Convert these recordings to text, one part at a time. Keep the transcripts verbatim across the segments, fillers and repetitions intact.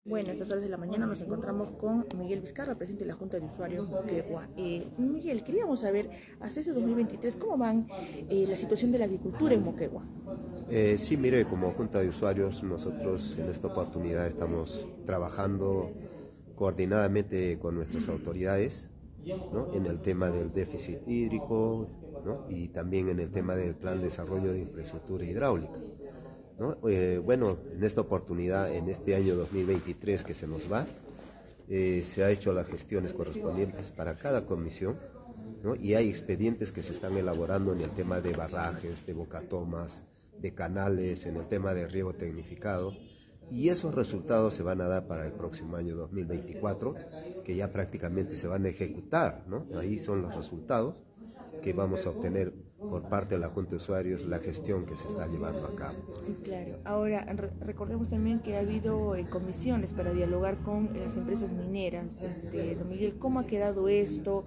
Bueno, a estas horas de la mañana nos encontramos con Miguel Vizcarra, presidente de la Junta de Usuarios Moquegua. Eh, Miguel, queríamos saber, hasta este dos mil veintitrés, ¿cómo van eh, la situación de la agricultura en Moquegua? Eh, sí, mire, como Junta de Usuarios, nosotros en esta oportunidad estamos trabajando coordinadamente con nuestras autoridades, ¿no?, en el tema del déficit hídrico, ¿no?, y también en el tema del Plan de Desarrollo de Infraestructura Hidráulica, ¿no? Eh, bueno, en esta oportunidad, en este año dos mil veintitrés que se nos va, eh, se ha hecho las gestiones correspondientes para cada comisión, ¿no?, y hay expedientes que se están elaborando en el tema de barrajes, de bocatomas, de canales, en el tema de riego tecnificado, y esos resultados se van a dar para el próximo año dos mil veinticuatro, que ya prácticamente se van a ejecutar, ¿no? Ahí son los resultados que vamos a obtener por parte de la Junta de Usuarios, la gestión que se está llevando a cabo. Claro, ahora re recordemos también que ha habido eh, comisiones para dialogar con las empresas mineras. Este, don Miguel, ¿cómo ha quedado esto?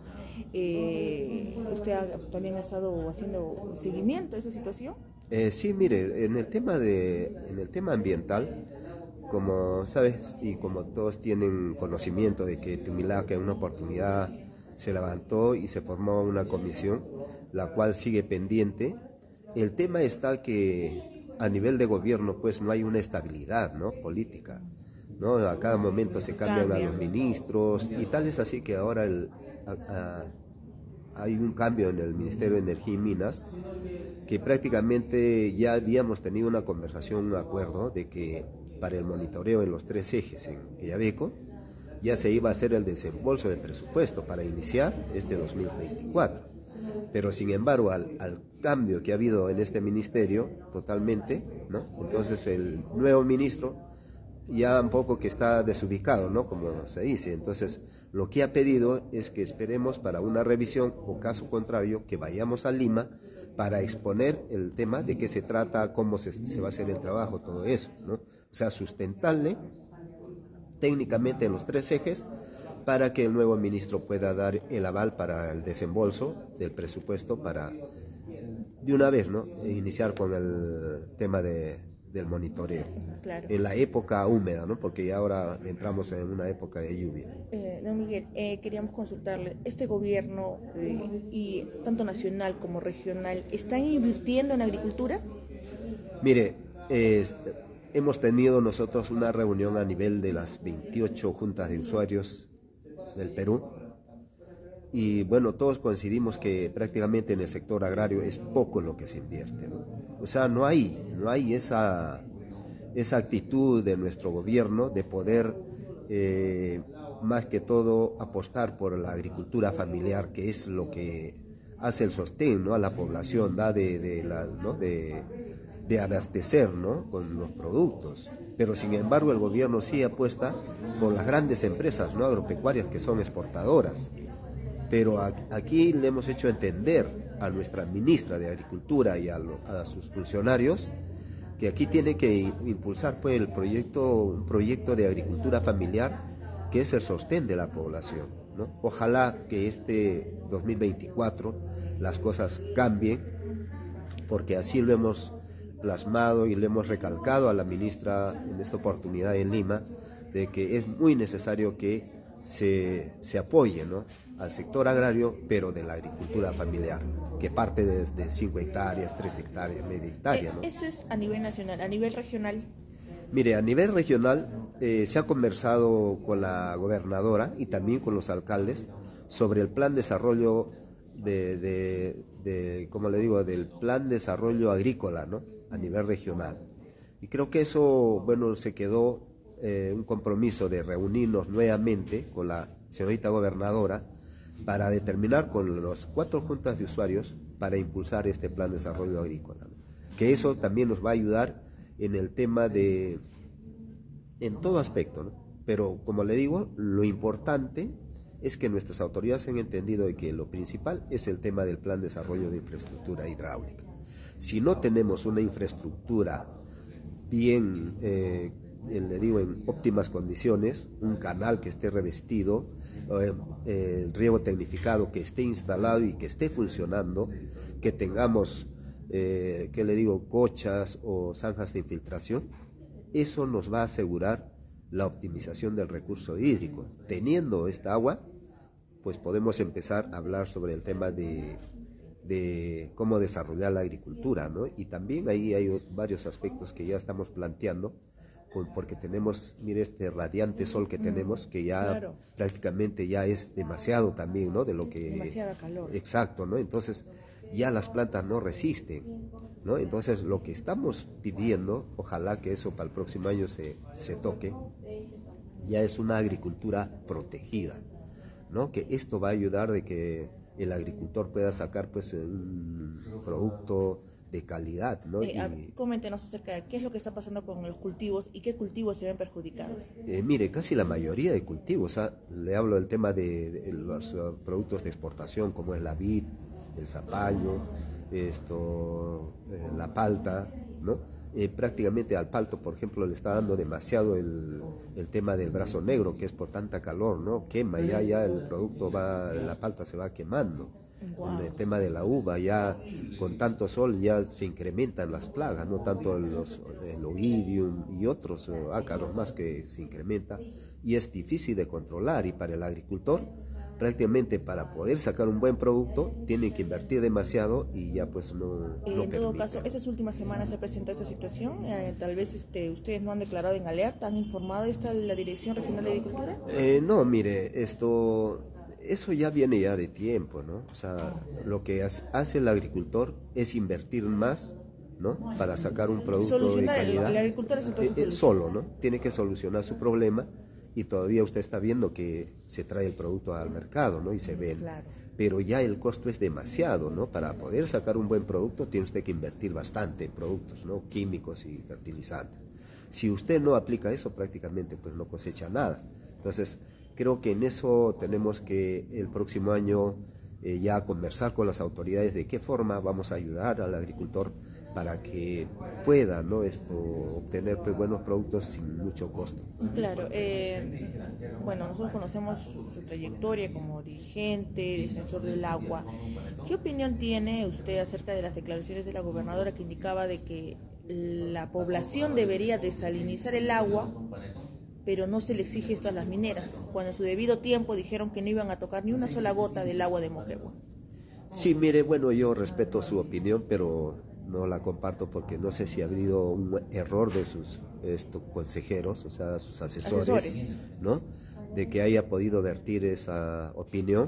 Eh, ¿Usted ha, también ha estado haciendo seguimiento a esa situación? Eh, sí, mire, en el tema de, en el tema ambiental, como sabes y como todos tienen conocimiento de que Tumilaca en una oportunidad se levantó y se formó una comisión, la cual sigue pendiente. El tema está que a nivel de gobierno pues no hay una estabilidad, ¿no?, política, ¿no? A cada momento se cambian a los ministros y tal es así que ahora el, a, a, hay un cambio en el Ministerio de Energía y Minas, que prácticamente ya habíamos tenido una conversación, un acuerdo de que para el monitoreo en los tres ejes en Quellaveco ya se iba a hacer el desembolso de presupuesto para iniciar este dos mil veinticuatro. Pero sin embargo, al, al cambio que ha habido en este ministerio totalmente, ¿no?, entonces el nuevo ministro ya un poco que está desubicado, ¿no?, como se dice. Entonces lo que ha pedido es que esperemos para una revisión, o caso contrario que vayamos a Lima para exponer el tema de qué se trata, cómo se, se va a hacer el trabajo, todo eso, ¿no? O sea, sustentarle técnicamente en los tres ejes para que el nuevo ministro pueda dar el aval para el desembolso del presupuesto para de una vez, ¿no?, iniciar con el tema de, del monitoreo. Claro. En la época húmeda, ¿no?, porque ya ahora entramos en una época de lluvia. Eh, don Miguel, eh, queríamos consultarle, este gobierno, eh, y tanto nacional como regional, ¿están invirtiendo en agricultura? Mire, eh, hemos tenido nosotros una reunión a nivel de las veintiocho juntas de usuarios del Perú, y bueno, todos coincidimos que prácticamente en el sector agrario es poco lo que se invierte, ¿no? O sea, no hay, no hay esa, esa actitud de nuestro gobierno de poder, eh, más que todo, apostar por la agricultura familiar, que es lo que hace el sostén, ¿no?, a la población, da de, de, la, ¿no?, de, de abastecer, ¿no?, con los productos. Pero sin embargo el gobierno sí apuesta por las grandes empresas, ¿no?, agropecuarias, que son exportadoras. Pero a, aquí le hemos hecho entender a nuestra ministra de Agricultura y a, lo, a sus funcionarios que aquí tiene que impulsar pues el proyecto, un proyecto de agricultura familiar que es el sostén de la población, ¿no? Ojalá que este dos mil veinticuatro las cosas cambien, porque así lo hemos plasmado y le hemos recalcado a la ministra en esta oportunidad en Lima, de que es muy necesario que se, se apoye, ¿no?, al sector agrario, pero de la agricultura familiar, que parte desde cinco hectáreas, tres hectáreas, media hectárea, ¿no? Eso es a nivel nacional, a nivel regional. Mire, a nivel regional eh, se ha conversado con la gobernadora y también con los alcaldes sobre el plan de desarrollo de, de, de como le digo, del plan de desarrollo agrícola, ¿no?, a nivel regional. Y creo que eso, bueno, se quedó eh, un compromiso de reunirnos nuevamente con la señorita gobernadora para determinar con las cuatro juntas de usuarios para impulsar este plan de desarrollo agrícola, ¿no?, que eso también nos va a ayudar en el tema de, en todo aspecto, ¿no? Pero como le digo, lo importante es que nuestras autoridades han entendido de que lo principal es el tema del plan de desarrollo de infraestructura hidráulica. Si no tenemos una infraestructura bien, eh, le digo, en óptimas condiciones, un canal que esté revestido, eh, eh, el riego tecnificado que esté instalado y que esté funcionando, que tengamos Eh, ¿qué le digo?, cochas o zanjas de infiltración, eso nos va a asegurar la optimización del recurso hídrico. Teniendo esta agua, pues podemos empezar a hablar sobre el tema de, de cómo desarrollar la agricultura, ¿no? Y también ahí hay varios aspectos que ya estamos planteando, porque tenemos, mire, este radiante sol que tenemos, que ya Claro. prácticamente ya es demasiado también, ¿no? De lo que... Demasiada calor. Exacto, ¿no? Entonces ya las plantas no resisten, ¿no? Entonces lo que estamos pidiendo, ojalá que eso para el próximo año se, se toque, ya es una agricultura protegida, ¿no? Que esto va a ayudar de que el agricultor pueda sacar pues un producto de calidad, ¿no? Eh, a- Y, coméntenos acerca de qué es lo que está pasando con los cultivos y qué cultivos se ven perjudicados. Eh, mire, casi la mayoría de cultivos, ¿ah? Le hablo del tema de, de los uh, productos de exportación, como es la vid, el zapallo, esto, eh, la palta, ¿no? Eh, prácticamente al palto, por ejemplo, le está dando demasiado el, el tema del brazo negro, que es por tanta calor, ¿no? Quema, ya, ya el producto va, la palta se va quemando. Wow. El tema de la uva, ya con tanto sol ya se incrementan las plagas, no tanto los, el oidium y otros eh, ácaros más que se incrementa, y es difícil de controlar, y para el agricultor prácticamente para poder sacar un buen producto tiene que invertir demasiado y ya pues no, Eh, no en todo permite, caso, ¿no? estas últimas semanas se ha presentado esta situación. Eh, tal vez este, ustedes no han declarado en alerta, han informado esta la Dirección Regional de Agricultura. Eh, no, mire, esto, eso ya viene ya de tiempo, ¿no? O sea, lo que hace el agricultor es invertir más, ¿no? Para sacar un producto de Solucionar, el, calidad. el agricultor es el Eh, proceso eh, de solo, ¿no? Tiene que solucionar su problema y todavía usted está viendo que se trae el producto al mercado, ¿no? Y se vende. Claro. Pero ya el costo es demasiado, ¿no? Para poder sacar un buen producto tiene usted que invertir bastante en productos, ¿no? Químicos y fertilizantes. Si usted no aplica eso, prácticamente pues no cosecha nada. Entonces, creo que en eso tenemos que el próximo año eh, ya conversar con las autoridades de qué forma vamos a ayudar al agricultor para que pueda, ¿no? Esto, obtener pues, buenos productos sin mucho costo. Claro, eh, bueno, nosotros conocemos su, su trayectoria como dirigente, defensor del agua. ¿Qué opinión tiene usted acerca de las declaraciones de la gobernadora que indicaba de que la población debería desalinizar el agua, pero no se le exige esto a las mineras, cuando en su debido tiempo dijeron que no iban a tocar ni una sola gota del agua de Moquegua? Sí, mire, bueno, yo respeto su opinión, pero no la comparto porque no sé si ha habido un error de sus estos consejeros, o sea, sus asesores, Asesores. ¿no? De que haya podido vertir esa opinión,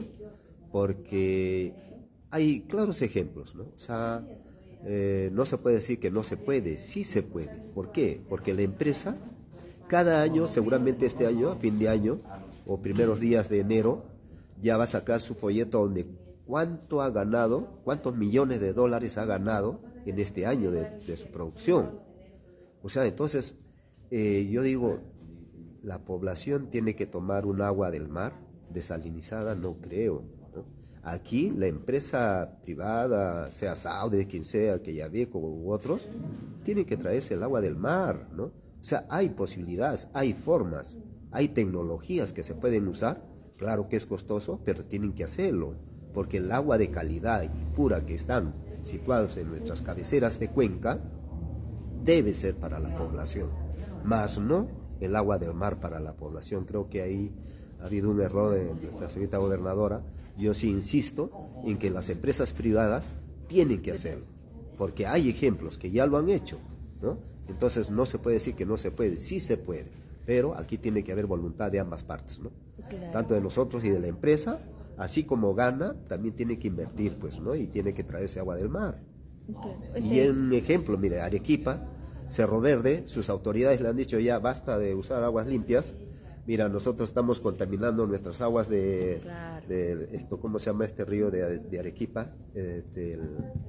porque hay claros ejemplos, ¿no? O sea, eh, no se puede decir que no se puede, sí se puede. ¿Por qué? Porque la empresa, cada año, seguramente este año, a fin de año, o primeros días de enero, ya va a sacar su folleto donde cuánto ha ganado, cuántos millones de dólares ha ganado en este año de, de su producción. O sea, entonces, eh, yo digo, la población tiene que tomar un agua del mar desalinizada, no creo, ¿no? Aquí la empresa privada, sea Saudi, quien sea, que Yabeco u otros, tienen que traerse el agua del mar, ¿no? O sea, hay posibilidades, hay formas, hay tecnologías que se pueden usar, claro que es costoso, pero tienen que hacerlo, porque el agua de calidad y pura que están situados en nuestras cabeceras de cuenca debe ser para la población, más no el agua del mar para la población. Creo que ahí ha habido un error de nuestra señorita gobernadora. Yo sí insisto en que las empresas privadas tienen que hacerlo, porque hay ejemplos que ya lo han hecho, ¿no? Entonces no se puede decir que no se puede, sí se puede, pero aquí tiene que haber voluntad de ambas partes, ¿no? Claro. Tanto de nosotros y de la empresa, así como gana, también tiene que invertir, pues, ¿no? Y tiene que traerse agua del mar. Claro. Y Este, en ejemplo, mire, Arequipa, Cerro Verde, sus autoridades le han dicho ya basta de usar aguas limpias. Mira, nosotros estamos contaminando nuestras aguas de, Claro. de esto, ¿cómo se llama este río de, de Arequipa? Este, el,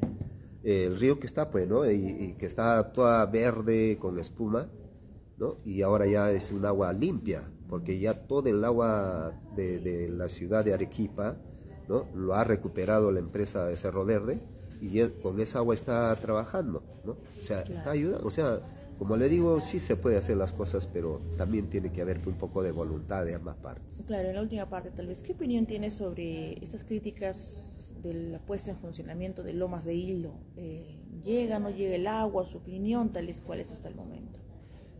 el río que está, pues, ¿no? Y, y que está toda verde con espuma, ¿no? Y ahora ya es un agua limpia, porque ya todo el agua de, de la ciudad de Arequipa, ¿no? Lo ha recuperado la empresa de Cerro Verde y es, con esa agua está trabajando, ¿no? O sea, Claro. está ayudando, o sea, como le digo, sí se puede hacer las cosas, pero también tiene que haber un poco de voluntad de ambas partes. Claro, en la última parte tal vez, ¿qué opinión tiene sobre estas críticas de la puesta en funcionamiento de Lomas de Hilo? Eh, ¿Llega, no llega el agua? ¿Su opinión tal es cuál es hasta el momento?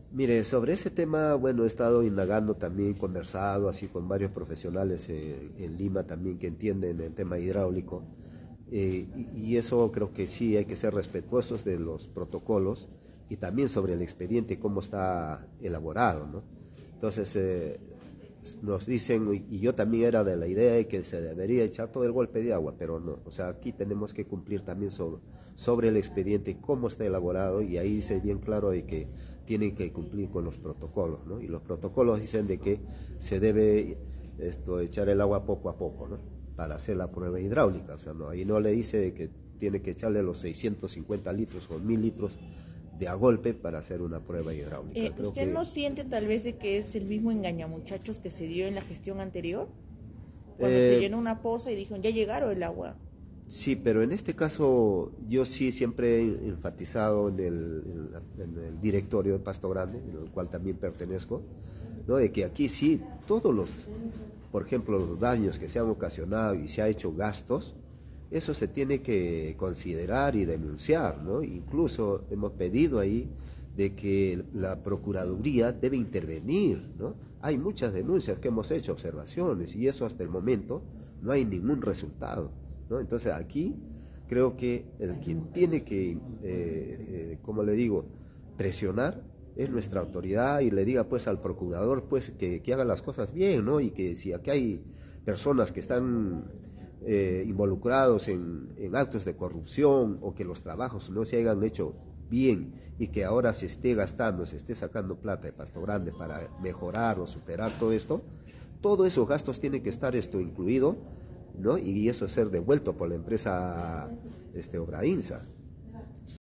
Mire, sobre ese tema, bueno, he estado indagando también, conversado así con varios profesionales eh, en Lima también que entienden el tema hidráulico. Eh, y, y eso creo que sí hay que ser respetuosos de los protocolos y también sobre el expediente, cómo está elaborado, ¿no? Entonces, eh, nos dicen, y yo también era de la idea de que se debería echar todo el golpe de agua, pero no, o sea, aquí tenemos que cumplir también sobre, sobre el expediente, cómo está elaborado, y ahí dice bien claro de que tienen que cumplir con los protocolos, ¿no? Y los protocolos dicen de que se debe esto, echar el agua poco a poco, ¿no? Para hacer la prueba hidráulica, o sea, no, ahí no le dice de que tiene que echarle los seiscientos cincuenta litros o mil litros de a golpe para hacer una prueba hidráulica. Eh, Creo ¿Usted que, no siente tal vez de que es el mismo engañamuchachos que se dio en la gestión anterior? Cuando eh, se llenó una poza y dijeron, ya llegaron el agua. Sí, pero en este caso yo sí siempre he enfatizado en el, en la- en el directorio de Pasto Grande, en el cual también pertenezco, ¿no? De que aquí sí, todos los, por ejemplo, los daños que se han ocasionado y se ha hecho gastos, eso se tiene que considerar y denunciar, ¿no? Incluso hemos pedido ahí de que la Procuraduría debe intervenir, ¿no? Hay muchas denuncias que hemos hecho, observaciones, y eso hasta el momento no hay ningún resultado, ¿no? Entonces aquí creo que el quien tiene que, eh, eh, como le digo, presionar es nuestra autoridad y le diga pues al procurador pues que, que haga las cosas bien, ¿no? Y que si aquí hay personas que están eh, involucrados en, en actos de corrupción o que los trabajos no se hayan hecho bien y que ahora se esté gastando, se esté sacando plata de Pasto Grande para mejorar o superar todo esto, todos esos gastos tienen que estar esto incluido, ¿no? Y eso ser devuelto por la empresa este, Obrainsa.